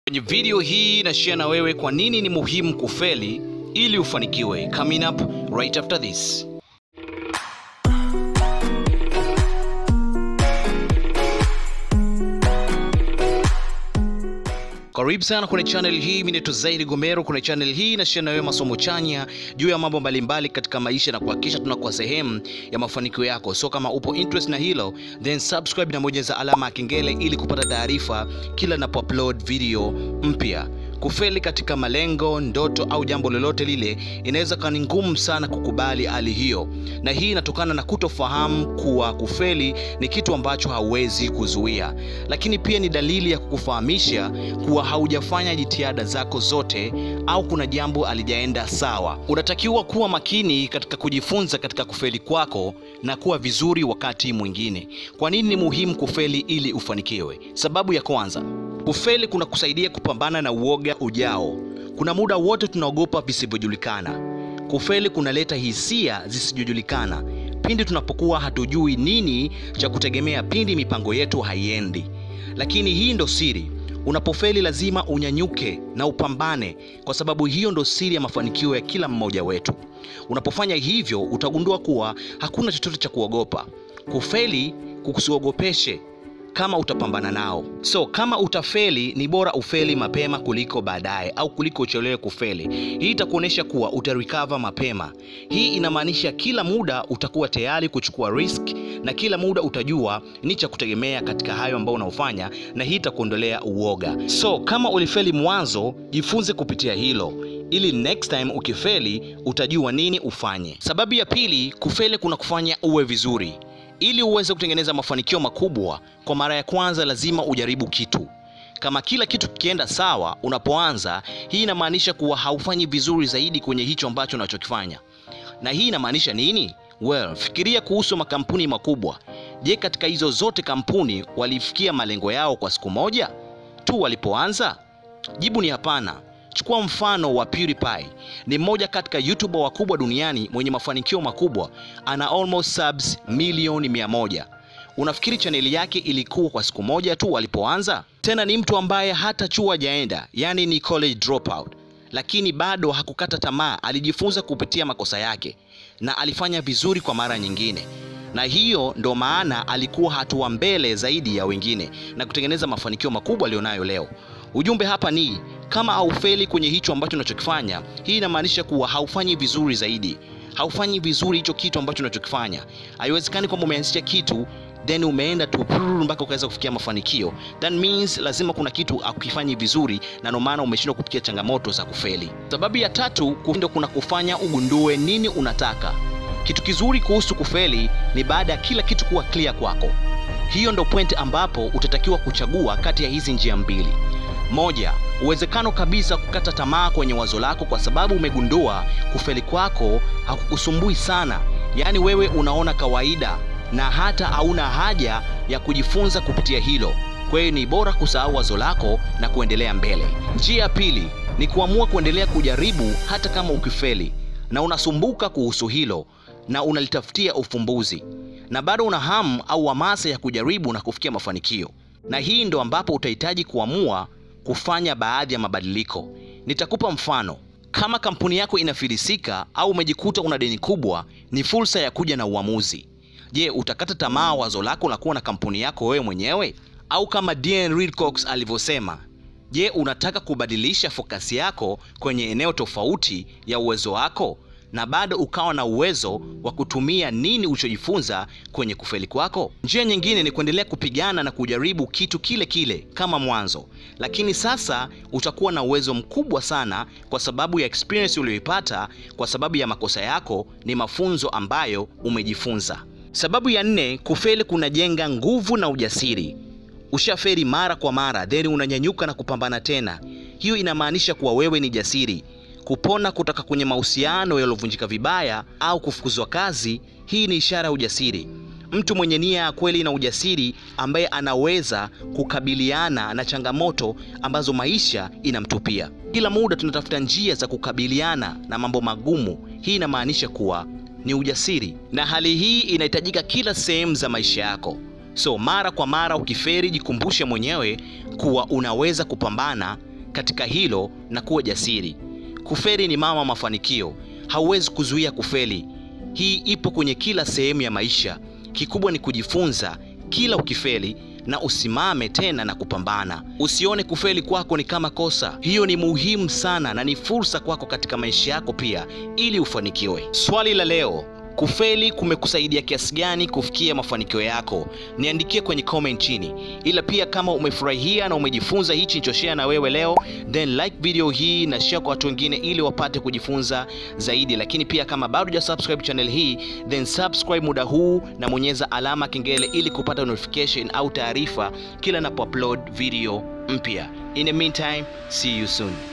Kwenye video hii na share na wewe kwa nini ni muhimu kufeli ili ufanikiwe. Coming up right after this. Karibu sana kwenye channel hii. Mimi ni Zaidi Gomero. Kwenye channel hii na share na wewe masomo chanya juu ya mambo mbalimbali katika maisha na kuhakikisha tunakuwa sehemu ya mafanikio yako. So kama upo interest na hilo, then subscribe na bonyeza alama ya kengele ili kupata taarifa kila ninapo-upload video mpya. Kufeli katika malengo, ndoto au jambo lolote lile inaweza kuwa ni ngumu sana kukubali hali hiyo. Na hii inatokana na kutofahamu kuwa kufeli ni kitu ambacho hauwezi kuzuia. Lakini pia ni dalili ya kukufahamisha kuwa haujafanya jitihada zako zote au kuna jambo halijaenda sawa. Unatakiwa kuwa makini katika kujifunza katika kufeli kwako na kuwa vizuri wakati mwingine. Kwa nini ni muhimu kufeli ili ufanikiwe? Sababu ya kwanza, kufeli kuna kusaidia kupambana na uoga ujao. Kuna muda wote tunaogopa visivyojulikana. Kufeli kunaleta hisia zisizojulikana pindi tunapokuwa hatujui nini cha kutegemea, pindi mipango yetu haiendi. Lakini hii ndo siri. Unapofeli lazima unyanyuke na upambane, kwa sababu hiyo ndo siri ya mafanikio ya kila mmoja wetu. Unapofanya hivyo utagundua kuwa hakuna chochote cha kuogopa. Kufeli kukusiogopeshe kama utapambana nao. So kama utafeli, ni bora ufeli mapema kuliko baadaye au kuliko uchelewe kufeli. Hii itakuonesha kuwa utarecover mapema. Hii inamaanisha kila muda utakuwa tayari kuchukua risk na kila muda utajua ni cha kutegemea katika hayo ambayo unaofanya, na hii itakuondolea uoga. So kama ulifeli mwanzo, jifunze kupitia hilo ili next time ukifeli utajua nini ufanye. Sababu ya pili, kufeli kuna kufanya uwe vizuri. Ili uweze kutengeneza mafanikio makubwa, kwa mara ya kwanza lazima ujaribu kitu. Kama kila kitu kienda sawa unapoanza, hii inamaanisha kuwa haufanyi vizuri zaidi kwenye hicho ambacho unachokifanya. Na hii inamaanisha nini? Well, fikiria kuhusu makampuni makubwa. Je, katika hizo zote kampuni walifikia malengo yao kwa siku moja tu walipoanza? Jibu ni hapana. Chukua mfano wa PewDiePie. Ni mmoja katika YouTuber wakubwa duniani mwenye mafanikio makubwa. Ana almost subs milioni 100. Unafikiri chaneli yake ilikuwa kwa siku moja tu walipoanza? Tena ni mtu ambaye hata chuo hajaenda, yani ni college dropout. Lakini bado hakukata tamaa, alijifunza kupitia makosa yake na alifanya vizuri kwa mara nyingine. Na hiyo ndo maana alikuwa hatua mbele zaidi ya wengine na kutengeneza mafanikio makubwa alionayo leo. Ujumbe hapa ni kama haufeli kwenye hicho ambacho unachokifanya, hii inamaanisha kuwa haufanyi vizuri zaidi. Haufanyi vizuri hicho kitu ambacho unachokifanya. Haiwezekani kwamba umeanzisha kitu then umeenda tu mpaka ukaweza kufikia mafanikio. That means lazima kuna kitu akifanyi vizuri, na ndio maana umeshindwa kupitia changamoto za kufeli. Sababu ya tatu, ndio kuna kufanya ugundue nini unataka. Kitu kizuri kuhusu kufeli ni baada ya kila kitu kuwa clear kwako. Hiyo ndo point ambapo utatakiwa kuchagua kati ya hizi njia mbili. Moja, uwezekano kabisa kukata tamaa kwenye wazo lako kwa sababu umegundua kufeli kwako hakukusumbui sana. Yaani wewe unaona kawaida na hata hauna haja ya kujifunza kupitia hilo. Kwa hiyo ni bora kusahau wazo lako na kuendelea mbele. Njia ya pili ni kuamua kuendelea kujaribu hata kama ukifeli na unasumbuka kuhusu hilo na unalitafutia ufumbuzi, na bado una hamu au hamasa ya kujaribu na kufikia mafanikio. Na hii ndo ambapo utahitaji kuamua kufanya baadhi ya mabadiliko. Nitakupa mfano. Kama kampuni yako inafilisika au umejikuta una deni kubwa, ni fursa ya kuja na uamuzi. Je, utakata tamaa wazo lako la kuwa na kampuni yako wewe mwenyewe? Au kama Dan Ridcox alivyosema, je, unataka kubadilisha focus yako kwenye eneo tofauti ya uwezo wako na bado ukawa na uwezo wa kutumia nini ulichojifunza kwenye kufeli kwako? Njia nyingine ni kuendelea kupigana na kujaribu kitu kile kile kama mwanzo, lakini sasa utakuwa na uwezo mkubwa sana kwa sababu ya experience uliyoipata, kwa sababu ya makosa yako ni mafunzo ambayo umejifunza. Sababu ya nne, kufeli kunajenga nguvu na ujasiri. Ushafeli mara kwa mara, then unanyanyuka na kupambana tena. Hiyo inamaanisha kuwa wewe ni jasiri. Kupona kutoka kwenye mahusiano yaliyovunjika vibaya au kufukuzwa kazi, hii ni ishara ya ujasiri. Mtu mwenye nia ya kweli na ujasiri ambaye anaweza kukabiliana na changamoto ambazo maisha inamtupia. Kila muda tunatafuta njia za kukabiliana na mambo magumu. Hii inamaanisha kuwa ni ujasiri, na hali hii inahitajika kila sehemu za maisha yako. So mara kwa mara ukiferi, jikumbushe mwenyewe kuwa unaweza kupambana katika hilo na kuwa jasiri. Kufeli ni mama mafanikio. Hauwezi kuzuia kufeli. Hii ipo kwenye kila sehemu ya maisha. Kikubwa ni kujifunza kila ukifeli na usimame tena na kupambana. Usione kufeli kwako ni kama kosa. Hiyo ni muhimu sana na ni fursa kwako katika maisha yako pia ili ufanikiwe. Swali la leo: kufeli kumekusaidia kiasi gani kufikia mafanikio yako? Niandikie kwenye comment chini. Ila pia kama umefurahia na umejifunza hichi nilichoshare na wewe leo, then like video hii na share kwa watu wengine ili wapate kujifunza zaidi. Lakini pia kama bado hujasubscribe channel hii, then subscribe muda huu na bonyeza alama kengele ili kupata notification au taarifa kila ninapo upload video mpya. In the meantime, see you soon.